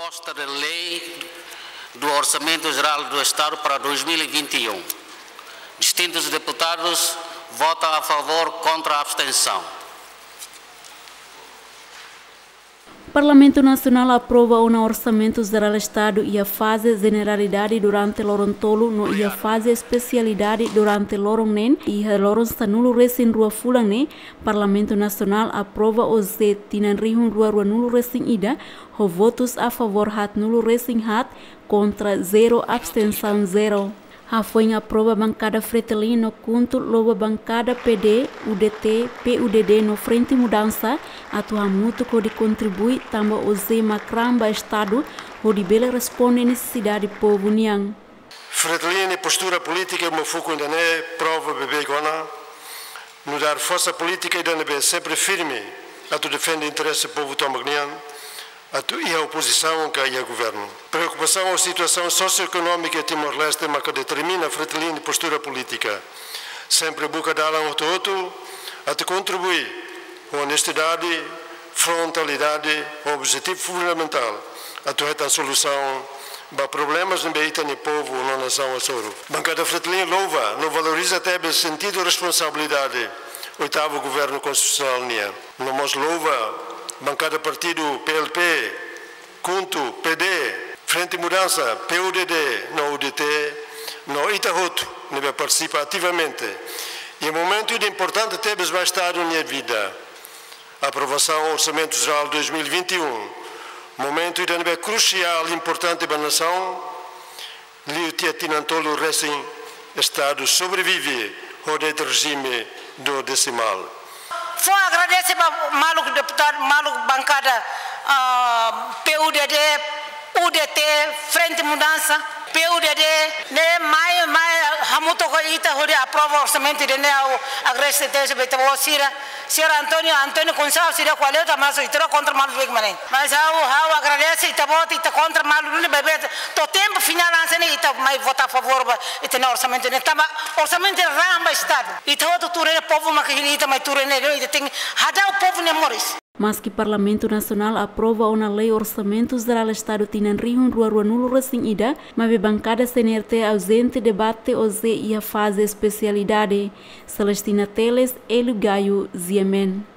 proposta de lei do Orçamento Geral do Estado para 2021. Distintos deputados votam a favor, contra a abstenção. O Parlamento Nacional aprova o Orçamento Geral do Estado e a fase generalidade durante l'oron tolo no e a fase especialidade durante l'oron nen e a l'oron stanulo resin rua fulang ne. Parlamento Nacional aprova o Z tinan rihun rua nulo resin ida ho votos a favor hat nulo resin hat contra 0 abstenção 0. Foi aprova bancada Fretilin no conto loba bancada PD, UDT, PUDD no Frente Mudança, atua muito que contribui também o Z macramba Estado, onde bela responde necessidade do povo niang. Fretilin e postura política mo fuku ndane prova bebê gona, no dar força política e dane sempre firme, a tu defende interesse do povo tomagnian. E a oposição que é o governo. Preocupação com a situação socioeconômica de Timor-Leste, mas que determina a Fretilin de postura política. Sempre busca dar um outro, a te contribuir com honestidade, frontalidade, objetivo fundamental, a tu a solução para problemas no meio do povo na nação Açores. Bancada Fretilin louva, não valoriza até o sentido de responsabilidade. Oitavo governo constitucional NIA. Não nos louva bancada partido PLP, CUNTO, PD, Frente Mudança, PUDD, no UDT, no Itahoto, neve participa ativamente. E o momento importante temos vai estar na minha vida. A aprovação do Orçamento Geral 2021, momento neve crucial e importante para a nação. Liutia Tinantolo Racing Estado sobrevive ao regime do decimal. Foi agradecer para o deputado, bancada PUDD, UDT, Frente Mudança, PUDD, né, mais hamuto ko ita hori aprova orçamento de né agradecer desde betavo Sira Antônio Gonçalves sira qualeta mas itra contra malu veg manen. Mas how agradece ita vota ita contra malu no bebê to tempo final ansene ita mai vota a favor ita no orçamento né tama orçamento ramba estado. Ita outro turene povo makini ita mai turene ita tem hada o povo ne moris. Mas que o Parlamento Nacional aprova uma lei Orçamento Geral do Estado tinan rihun rua nulo resin ida, mas a bancada CNRT ausente debate o Z e a fase especialidade. Celestina Teles, Elio Gaio, Ziemen.